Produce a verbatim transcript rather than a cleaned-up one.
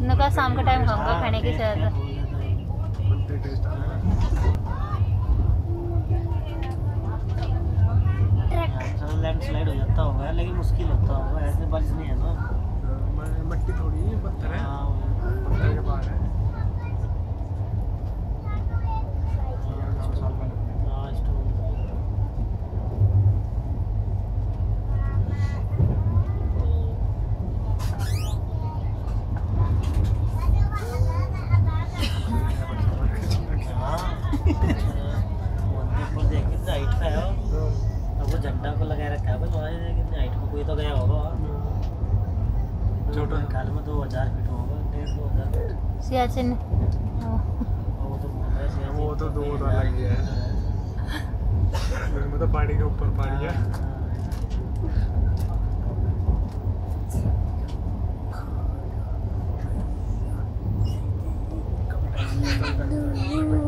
उन्होंने कहा शाम का टाइम खाऊंगा खाने के साथ। लैंडस्लाइड हो जाता होगा लेकिन मुश्किल होता होगा, ऐसे बारिश नहीं है ना, मट्टी थोड़ी है, पत्थर है, पत्थर के पार है। झंडा को लगाए रखा है कितनी हाइट में, कोई तो गया होगा काल में दो हजार फीट होगा, डेढ़ दो हजार फीट सियाचिन। वो तो वो तो दो हजार लग गया है, उसमें तो पहाड़ी के ऊपर पहाड़ी है।